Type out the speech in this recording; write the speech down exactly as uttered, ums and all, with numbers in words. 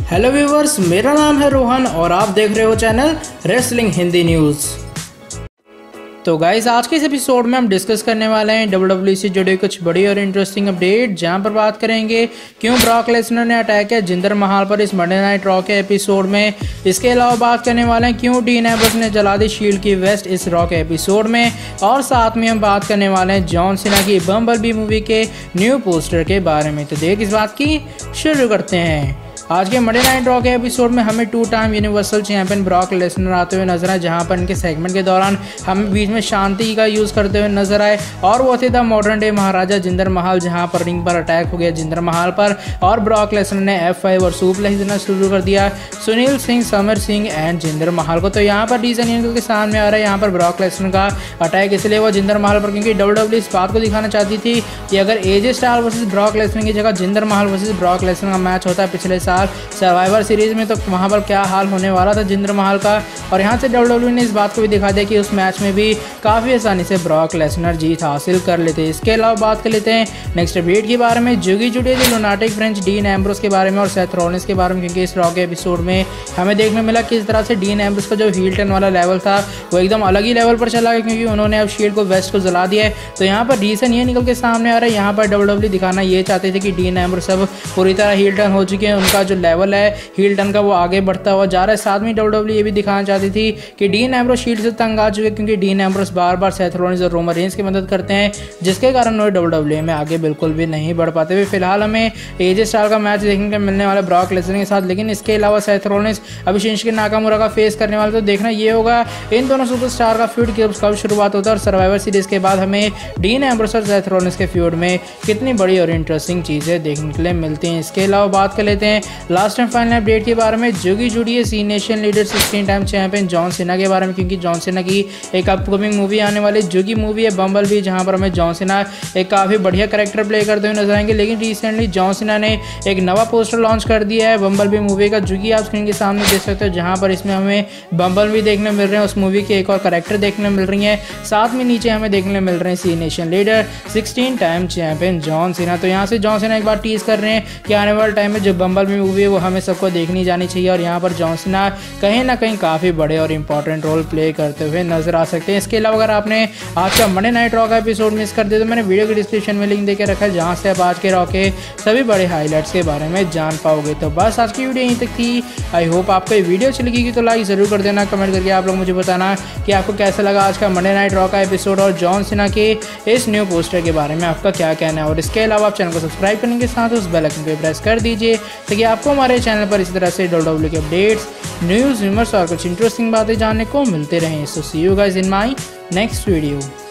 Hello viewers, मेरा नाम है रोहन और आप देख रहे हो चैनल रेसलिंग हिंदी न्यूज़। तो गाइस, आज के इस एपिसोड में हम डिस्कस करने वाले हैं डब्ल्यू डब्ल्यू ई से जुड़ी कुछ बड़ी और इंटरेस्टिंग अपडेट, जहां पर बात करेंगे क्यों ब्रॉक लेसनर ने अटैक किया जिंदर महल पर इस मंडे नाइट रॉ के एपिसोड में। इसके अलावा बात करने वाले हैं क्यों डीन एम्ब्रोस ने जला दी शील्ड की वेस्ट इस रॉ के एपिसोड में, और साथ में हम बात करने वाले हैं जॉन सीना की बम्बलबी मूवी के न्यू पोस्टर के बारे में। तो देख इस बात की शुरू करते हैं। आज के मंडे नाइट रॉ के एपिसोड में हमें two time universal champion Brock Lesnar आते हुए नजर आए, जहां पर इनके सेगमेंट के दौरान हमें बीच में शांति का यूज़ करते हुए नजर आए, और वो थे the modern day Maharaja Jinder Mahal, जहां पर रिंग पर अटैक हो गया जिंदर महल पर और ब्रॉक लेसनर ने एफ फाइव और सुप्लेक्स देना शुरू कर दिया सुनील सिंह, समर सिंह एंड जिंदर महल को। तो यहाँ पर रीजन के सामने आ रहा है यहाँ पर ब्रॉक लेसनर का अटैक इसलिए वो जिंदर महल पर, क्योंकि डब्ल्यू डब्ल्यू इस बात को दिखाना चाहती थी कि अगर AJ Styles versus Brock Lesnar की जगह Jinder Mahal versus Brock Lesnar का मैच होता है पिछले साल सर्वाइवर सीरीज में, तो वहां पर क्या हाल होने वाला था जिंदर महल का। और यहां से डब्ल्यू डब्ल्यू ने इस बात को भी दिखा दिया कि उस मैच में भी काफ़ी आसानी से ब्रॉक लेसनर जीत हासिल कर लेते। इसके अलावा बात कर लेते हैं नेक्स्ट अपडेट के बारे में। जुगी जुड़े जो लुनाटिक फ्रेंच डीन एम्ब्रोस के बारे में और सेथ रॉलिंस के बारे में, क्योंकि इस रॉ के एपिसोड में हमें देखने मिला कि इस तरह से डीन एम्ब्रोस का जो हील टर्न वाला लेवल था वो एकदम अलग ही लेवल पर चला गया, क्योंकि उन्होंने अब शील्ड को वेस्ट को जला दिया है। तो यहाँ पर रीजन ये निकल के सामने आ रहा है, यहाँ पर डब्ल्यू डब्ल्यू दिखाना ये चाहते थे कि डीन एम्ब्रोस अब पूरी तरह हील टर्न हो चुके हैं, उनका जो लेवल है हील टर्न का वो आगे बढ़ता हुआ जा रहा है। साथ में डब्ल्यू डब्ल्यू ये भी दिखाना चाहती थी कि डीन एम्ब्रोस शील्ड से तंग आ चुके, क्योंकि डीन एम्ब्रोस बार बार सेथ रॉलिंस और रोमन रेंस की मदद करते हैं, जिसके कारण वो डब्ल्यू डब्ल्यू में आगे बिल्कुल भी नहीं बढ़ पाते हुए। फिलहाल हमें एजे स्टाइल का मैच देखने को मिलने वाला ब्रॉक लेसनर के साथ, लेकिन इसके अलावा सेथ रॉलिंस अभी शिंजुके नाकामुरा का फेस करने वाले। तो देखना ये होगा इन दोनों सुपरस्टार का फ्यूड कब शुरुआत होता है, और सर्वाइवर सीरीज के बाद हमें डीन एम्ब्रोस और सेथ रॉलिंस के फ्यूड में कितनी बड़ी और इंटरेस्टिंग चीज़ें देखने के लिए मिलती हैं। इसके अलावा बात कर लेते हैं लास्ट एंड फाइनल अपडेट के बारे में। जुगी जुड़ी है Cenation leader sixteen time champion John Cena के बारे में, क्योंकि जॉन सीना की एक अपकमिंग मूवी आने वाली जुगी मूवी है बम्बलबी, जहां पर हमें जॉन सीना एक काफ़ी बढ़िया कैरेक्टर प्ले करते हुए नजर आएंगे। लेकिन रिसेंटली जॉन सीना ने एक नवा पोस्टर लॉन्च कर दिया है बम्बलबी मूवी का। जुगी आप स्क्रीन के सामने देख सकते हो, जहां पर इसमें हमें बम्बलबी देखने मिल रहे हैं, उस मूवी के एक और कैरेक्टर देखने मिल रही है, साथ में नीचे हमें देखने मिल रहे हैं Cenation leader sixteen time champion John Cena. तो यहाँ से जॉन सीना एक बार टीज कर रहे हैं कि आने वाले टाइम में जो बम्बलबी मूवी है वो हमें सबको देखनी जानी चाहिए, और यहाँ पर जॉन सीना कहीं ना कहीं काफ़ी बड़े और इंपॉर्टेंट रोल प्ले करते हुए नजर आ सकते हैं। इसके अलावा अगर आपने आज का मंडे नाइट रॉ का एपिसोड मिस कर दिया तो मैंने वीडियो के डिस्क्रिप्शन में लिंक देकर रखा है, जहां से आप आज के रॉ के सभी बड़े हाईलाइट्स के बारे में जान पाओगे। तो बस आज की वीडियो यहीं तक थी। आई होप आपको ये वीडियो अच्छी लगेगी, तो लाइक ज़रूर कर देना, कमेंट करके आप लोग मुझे बताना कि आपको कैसा लगा आज का मंडे नाइट रॉ का एपिसोड और जॉन सीना के इस न्यू पोस्टर के बारे में आपका क्या कहना है। और इसके अलावा आप चैनल को सब्सक्राइब करने के साथ उस बेल आइकन को प्रेस कर दीजिए, ताकि आपको हमारे चैनल पर इसी तरह से डब्ल्यू डब्ल्यू के अपडेट्स, न्यूज़, रूमर्स और कुछ इंटरेस्टिंग बातें जानने को मिलते रहें। So see you guys in my next video.